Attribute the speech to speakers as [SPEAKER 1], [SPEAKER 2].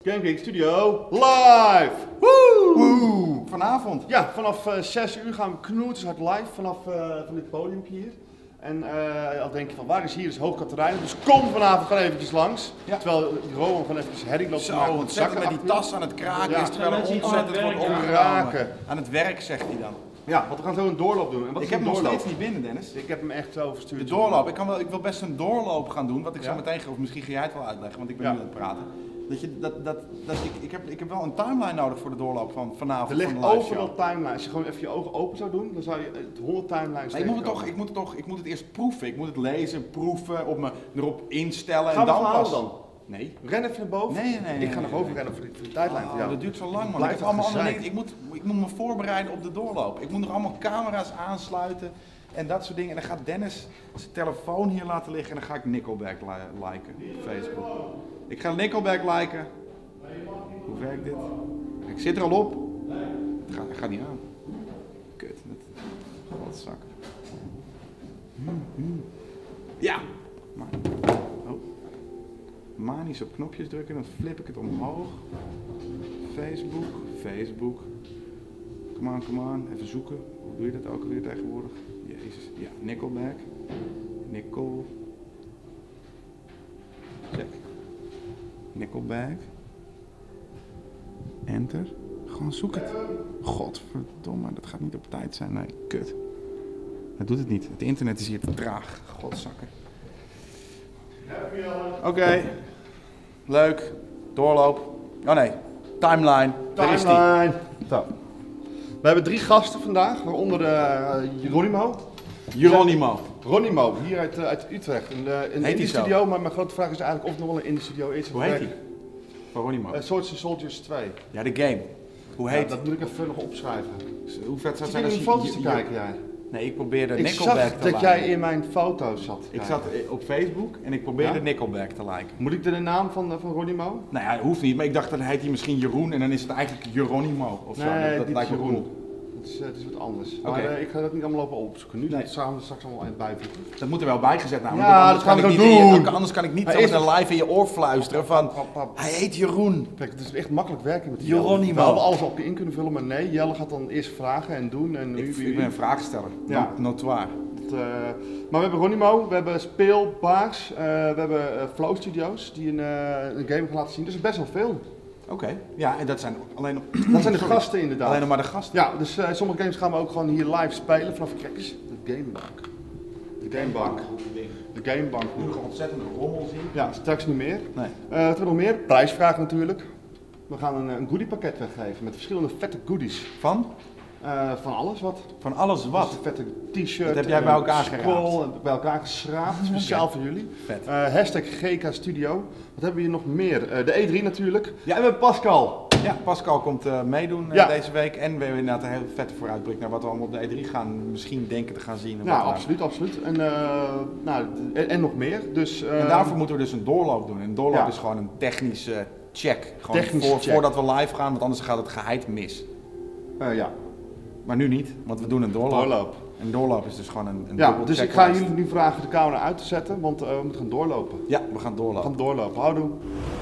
[SPEAKER 1] GameKing Studio live! Woe!
[SPEAKER 2] Vanavond?
[SPEAKER 1] Ja, vanaf 6 uur gaan we knoeters live vanaf van dit podiumpje hier. En al denk je van waar is hier is Hoog Katerijnen, dus kom vanavond gewoon eventjes langs. Ja. Terwijl Rowan gewoon eventjes herrie loopt te maken met
[SPEAKER 2] zakken met die tas aan het kraken is terwijl er ontzettend wordt omgeraken. Aan het werk zegt hij dan.
[SPEAKER 1] Ja, want we gaan zo een doorloop doen. En wat
[SPEAKER 2] ik heb hem nog steeds niet binnen, Dennis.
[SPEAKER 1] Ik heb hem echt zo verstuurd.
[SPEAKER 2] De doorloop, ik wil best een doorloop gaan doen, wat ik zo meteen ga, of misschien ga jij het wel uitleggen, want ik ben nu aan het praten. Ik heb wel een timeline nodig voor de doorloop van vanavond.
[SPEAKER 1] Er ligt overal timeline. Als je gewoon even je ogen open zou doen, dan zou je het 100 timelines
[SPEAKER 2] tegenkomen. Ik moet het eerst proeven. Ik moet het lezen, proeven, erop instellen
[SPEAKER 1] en
[SPEAKER 2] dan
[SPEAKER 1] pas. Dan?
[SPEAKER 2] Nee.
[SPEAKER 1] Ren even naar boven.
[SPEAKER 2] Nee.
[SPEAKER 1] Ik ga nog overrennen voor de tijdlijn voor jou.
[SPEAKER 2] Dat duurt zo lang, man. Ik moet me voorbereiden op de doorloop. Ik moet nog allemaal camera's aansluiten en dat soort dingen. En dan gaat Dennis zijn telefoon hier laten liggen en dan ga ik Nickelback liken op Facebook. Ik ga Nickelback liken. Hoe werkt dit? Ik zit er al op. Het gaat niet aan. Kut. Wat zak. Ja. Maar. Oh. Manisch op knopjes drukken, dan flip ik het omhoog. Facebook. Come on. Even zoeken. Hoe doe je dat ook alweer tegenwoordig? Jezus. Ja, Nickelback. Check. Nickelback. Enter. Gewoon zoek het. Godverdomme, dat gaat niet op tijd zijn. Nee, kut. Dat doet het niet. Het internet is hier te traag. Godzakken. Oké. Leuk. Doorloop. Oh nee. Timeline. Daar is die.
[SPEAKER 1] Zo. We hebben 3 gasten vandaag, waaronder Ronimo, hier uit Utrecht. In de studio, maar mijn grote vraag is eigenlijk of het nog wel een in de studio is.
[SPEAKER 2] Hoe heet hij? Van Ronimo?
[SPEAKER 1] Swords and Soldiers 2.
[SPEAKER 2] Ja, de game. Hoe heet
[SPEAKER 1] dat moet ik even nog opschrijven.
[SPEAKER 2] Hoe vet zou het
[SPEAKER 1] zijn als je foto's te kijken, jij?
[SPEAKER 2] Nee, ik probeerde
[SPEAKER 1] Nickelback te liken. Ik zag dat jij in mijn foto's zat.
[SPEAKER 2] Ik zat op Facebook en ik probeerde Nickelback te liken.
[SPEAKER 1] Moet ik de naam van Ronimo?
[SPEAKER 2] Nou ja, dat hoeft niet, maar ik dacht dat heet hij misschien Jeroen en dan is het eigenlijk Jeronimo of zo.
[SPEAKER 1] Nee,
[SPEAKER 2] dat lijkt me
[SPEAKER 1] Jeroen. Het is wat anders. Okay. Maar ik ga dat niet allemaal lopen opzoeken. Nu samen straks allemaal bijvoegen.
[SPEAKER 2] Dat moet er wel bijgezet namelijk.
[SPEAKER 1] Ja, dat gaan we ook doen.
[SPEAKER 2] Anders kan ik niet zo live in je oor fluisteren van hij heet Jeroen.
[SPEAKER 1] Kijk, het is echt makkelijk werken met
[SPEAKER 2] Jeronimo.
[SPEAKER 1] We hadden alles op je in kunnen vullen, maar nee, Jelle gaat dan eerst vragen en doen. En
[SPEAKER 2] ik ben een vraagsteller. Ja. Notoire.
[SPEAKER 1] Maar we hebben Ronimo, we hebben Speelbaars, we hebben Flow Studios die een game gaan laten zien. Dus het is best wel veel.
[SPEAKER 2] Oké, ja, en dat zijn alleen nog...
[SPEAKER 1] Dat zijn de gasten inderdaad.
[SPEAKER 2] Alleen nog maar de gasten?
[SPEAKER 1] Ja, dus sommige games gaan we ook gewoon hier live spelen vanaf, kijk eens, de Gamebank.
[SPEAKER 2] Nu nog ontzettend rommel zien.
[SPEAKER 1] Ja, straks niet meer.
[SPEAKER 2] Nee.
[SPEAKER 1] Wat hebben we nog meer? Prijsvraag natuurlijk. We gaan een goodiepakket weggeven met verschillende vette goodies.
[SPEAKER 2] Van?
[SPEAKER 1] Van alles wat.
[SPEAKER 2] Van alles wat?
[SPEAKER 1] Dus een vette t-shirt. Dat
[SPEAKER 2] heb jij bij elkaar geraapt?
[SPEAKER 1] Bij elkaar geschraapt, speciaal voor jullie.
[SPEAKER 2] Vet.
[SPEAKER 1] Hashtag GK Studio. Wat hebben we hier nog meer? De E3 natuurlijk. Ja, en we hebben Pascal.
[SPEAKER 2] Ja, Pascal komt meedoen deze week. En we hebben inderdaad een heel vette vooruitblik naar wat we allemaal op de E3 gaan misschien denken te gaan zien.
[SPEAKER 1] Ja, absoluut. En nog meer. Dus,
[SPEAKER 2] en daarvoor moeten we dus een doorloop doen. En een doorloop is gewoon een technische check. Gewoon voordat we live gaan, want anders gaat het geheid mis.
[SPEAKER 1] Ja.
[SPEAKER 2] Maar nu niet, want we doen een doorloop. Een doorloop is dus gewoon een
[SPEAKER 1] dus ik ga jullie nu vragen de camera uit te zetten, want we moeten gaan doorlopen.
[SPEAKER 2] Ja, we gaan doorlopen.
[SPEAKER 1] Houdoe.